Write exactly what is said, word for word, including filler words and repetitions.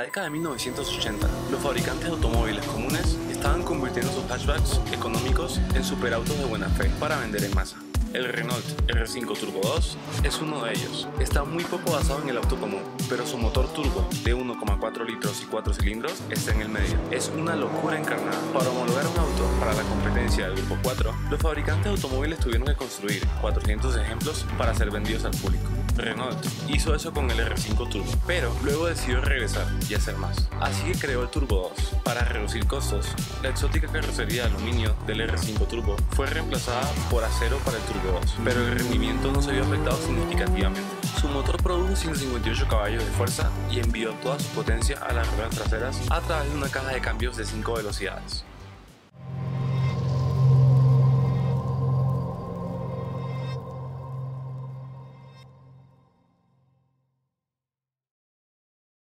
década de mil novecientos ochenta, los fabricantes de automóviles comunes estaban convirtiendo sus hatchbacks económicos en superautos de buena fe para vender en masa. El Renault R cinco Turbo dos es uno de ellos. Está muy poco basado en el auto común, pero su motor turbo de uno coma cuatro litros y cuatro cilindros está en el medio. Es una locura encarnada. Para homologar un auto para la competencia del Grupo cuatro, los fabricantes de automóviles tuvieron que construir cuatrocientos ejemplos para ser vendidos al público. Renault hizo eso con el R cinco Turbo, pero luego decidió regresar y hacer más. Así que creó el Turbo dos. Para reducir costos, la exótica carrocería de aluminio del R cinco Turbo fue reemplazada por acero para el Turbo dos, pero el rendimiento no se vio afectado significativamente. Su motor produjo ciento cincuenta y ocho caballos de fuerza y envió toda su potencia a las ruedas traseras a través de una caja de cambios de cinco velocidades.